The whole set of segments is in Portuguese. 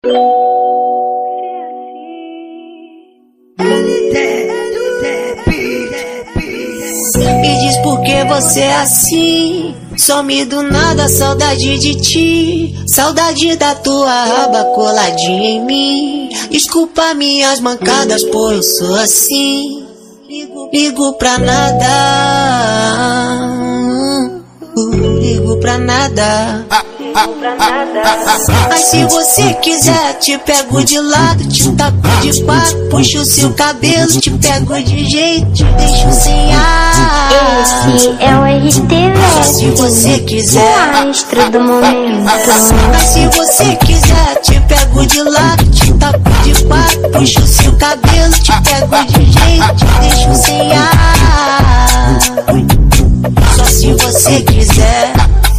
Me diz por que você é assim. Some do nada, saudade de ti. Saudade da tua aba coladinha em mim. Desculpa minhas mancadas, pô, eu sou assim. Ligo pra nada. Ligo pra nada. Mas se você quiser, te pego de lado, te taco de quatro, puxo o seu cabelo, te pego de jeito, te deixo sem ar. Esse é o RT Se você quiser, monstro do momento. mas se você quiser, te pego de lado, te taco de quatro, puxo o seu cabelo, te pego de jeito, te deixo sem ar. Só se você quiser.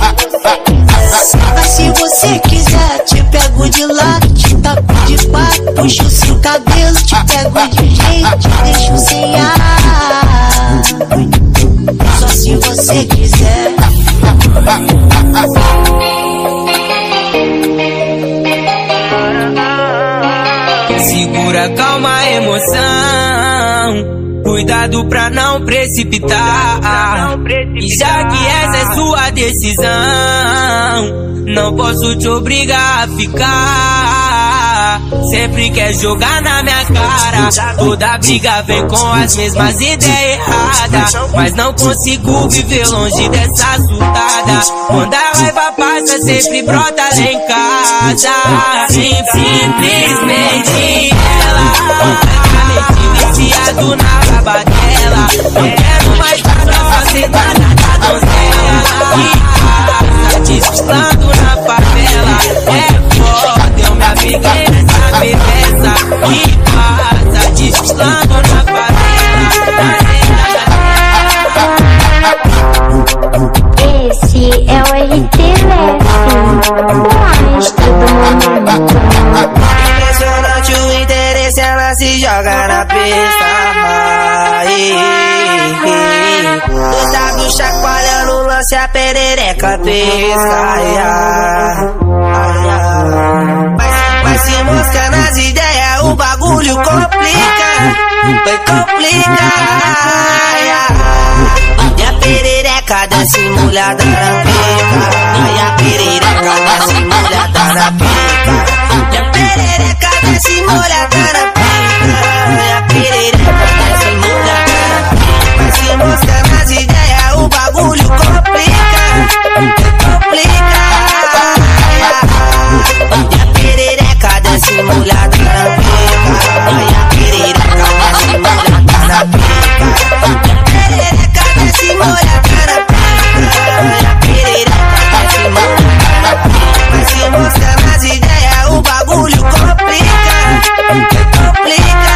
Mas se você quiser, te pego de lado, te taco de quatro, puxo o seu cabelo, te pego de jeito, te deixo sem ar. Só se você quiser. Segura, calma a emoção. Cuidado pra não precipitar. E já que essa é sua decisão, não posso te obrigar a ficar. Sempre quer jogar na minha cara. Toda briga vem com as mesmas ideias erradas. Mas não consigo viver longe dessa surtada. Quando a raiva passa, sempre brota lá em casa. Simplesmente ela viciado na raba dela. Não quero mais nada, só sentada na donzela. E passa desfilando na favela. É foda, eu me apeguei nessa beleza. E passa desfilando na favela. Esse é o RT monstro do momento. Impressionante o interesse, ela se joga na pista. Tu tá chacoalhando o lance, a perereca pisca. Mas se mosca nas ideias, o bagulho complica. Vai complicar. E a perereca desce molhada na pica. E a perereca desce molhada na pica. E a perereca desce molhada na pica. E a perereca desce molhada na pica. Mas se mosca nas ideias, o bagulho complica. Complica. E a perereca desce molhada na pica. E a perereca desce molhada na pica. E a perereca desce molhada na pica. E a perereca desce molhada na pica. Mas se mosca nas ideias, o bagulho complica. Complica.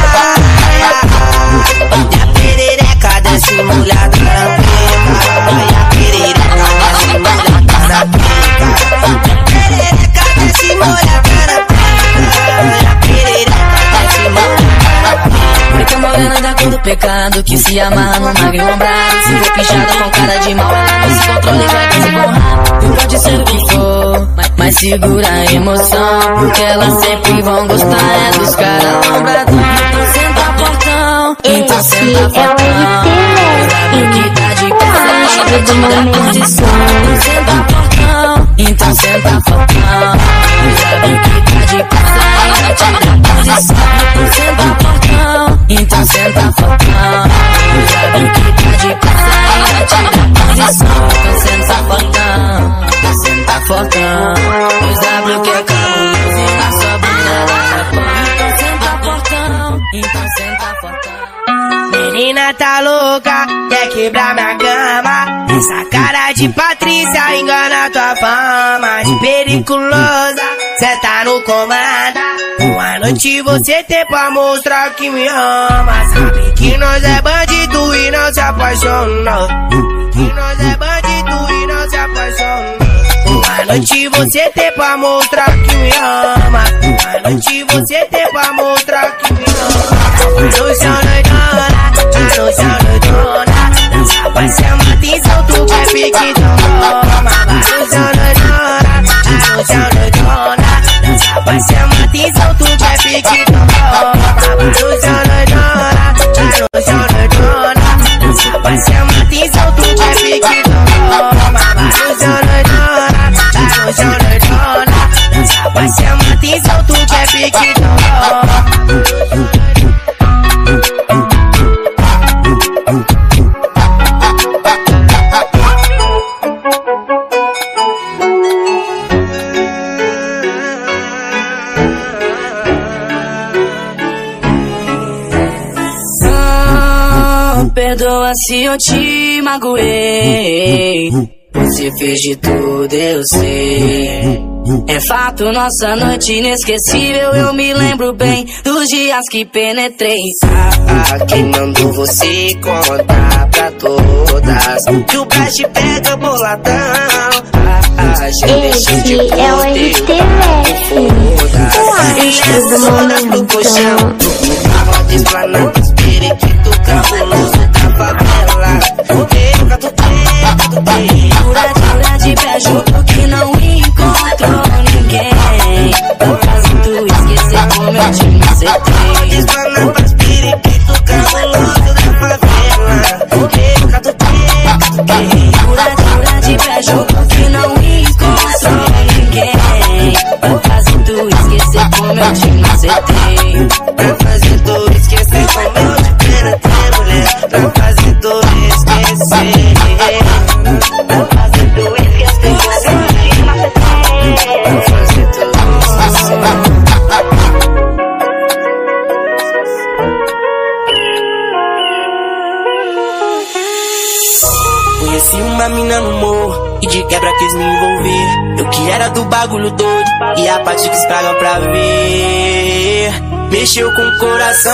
E a perereca desce molhada na pica. E a perereca desce molhada na pica. E a perereca desce molhada na pica. E a perereca desce molhada na pica. Preta morena da cor do pecado, que se amarra no magro ombrado. Se for pichada com cara de mal, ela não se controla e vai descer com rabo. Pode ser o que for, mas segura a emoção, porque elas sempre vão gostar é dos caras lombradão. Então senta portão, então senta portão. Sabe que tá de passagem, vai te dar condição. Então senta portão, então senta portão. Sabe que tá de passagem, vai te dar condição. Então senta portão, então senta portão. Sabe que tá de passagem, vai te dar condição. Então senta portão, então senta portão. Os W que é cabuloso e na sua bunda vai pão. Então senta portão, então senta portão. Menina tá louca, quer quebrar minha cama. Essa cara de Patrícia engana tua fama. De periculosa, cê tá no comando. Uma noite você tem pra mostrar que me ama. Sabe que nós é bandido e não se apaixona. Que nós é bandido e não se apaixona. Uma noite você tem pra mostrar que me ama. Uma noite você tem pra mostrar que me ama. No chão doidona, no chão doidona. Dança vai chamar atenção, tu vai pique toma. No chão doidona, no chão doidona. Dança vai Vai chamar atenção, tu quer pique, então toma. No chão, doidona, no chão, doidona. Vai chamar atenção, tu quer pique, então toma. No chão, doidona, no chão, doidona. Vai chamar atenção, tu quer pique, então toma. Perdoa se eu te magoei. Você fez de tudo, eu sei. É fato, nossa noite inesquecível. Eu me lembro bem dos dias que penetrei. Quem mandou você contar pra todas que o Blast pega boladão? Esse é o RT Monstro do Momento. Tava desplanando os periquitos cabuloso da favela. Jura de pé junto que não encontrou ninguém. Por causa tu esquecer como eu te macetei. Desplanando os periquitos cabuloso da favela. Jura de pé junto que não encontrou ninguém. Por causa tu esquecer como eu te macetei. Pra fazer tu esquecer como eu te penetrei, mulher. Pra fazer tu esquecer. Pra fazer tu esquecer como eu te macetei. Pra fazer tu esquecer. Conheci uma mina no morro e de quebra quis me envolver. Eu que era do bagulho doido e a parte que estraga pra ver. Mexeu com o coração,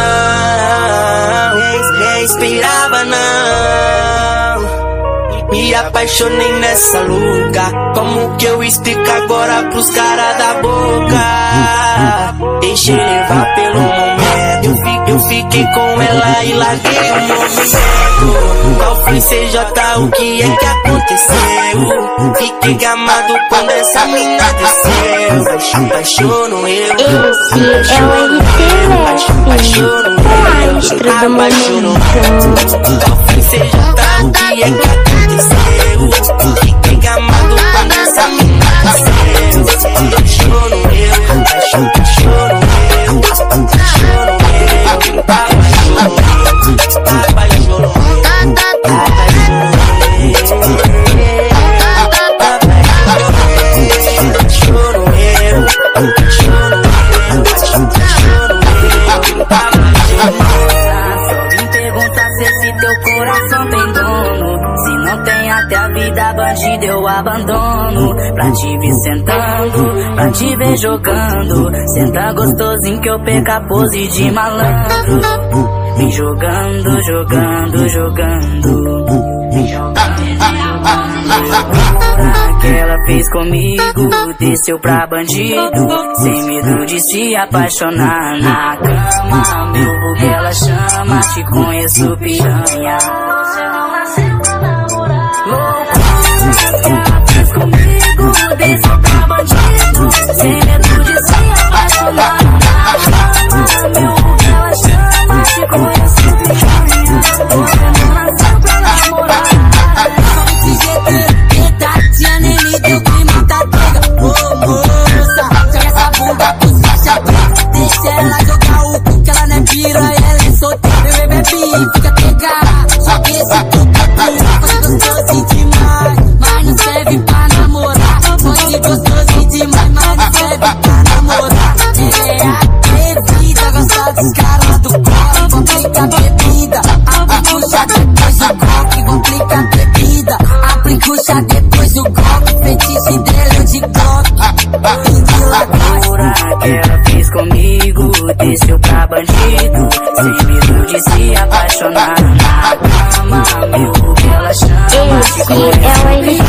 nem esperava não. Me apaixonei nessa louca. Como que eu explico agora pros caras da boca? Deixei levar pelo momento. Eu fiquei com ela e larguei o movimento. Qual foi CJ? O que é que aconteceu? Fiquei gamado quando essa mina desceu. Apaixono eu. Esse é o RT Monstro do Momento. Qual foi CJ? O que é que aconteceu? Fiquei gamado quando essa mina desceu. Apaixono eu. Apaixono eu. Apaixono eu. Vim perguntar se esse teu coração tem dono. Se não tem, até a vida bandida eu abandono. Pra te ver sentando, pra te ver jogando. Senta gostosinho que eu perco a pose de malandro. Vem jogando, jogando, jogando. Vem jogando, jogando. Que ela fez comigo, desceu pra bandido. Sem medo de se apaixonar na cama. Meu vulgo ela chama, te conheço piranha. Você não nasceu pra namorar. Ela fez comigo, desceu pra bandido. Sem medo de se apaixonar na cama. Meu vulgo ela chama, te conheço piranha. Você não nasceu pra namorar. Tia nem me deu clima tá pega. Ô moça, joga essa bunda pro Sacha. Deixa ela jogar o cu que ela não é piranha, ela é solteira. Bebê, fica pegada. Joga esse cu faz gostoso demais, mas não serve pra namorar. Pode gostoso demais, mas não serve pra namorar. É a bebida, gosta dos caras do copo. Vão clicar bebida, abre puxa depois o copo. Vão clicar bebida, abre puxa depois o copo. Fetiche dela de Glock. Que ela fez comigo, desceu pra bandido. Sem medo de se apaixonar na cama. Meu que ela chama, Esse é o RT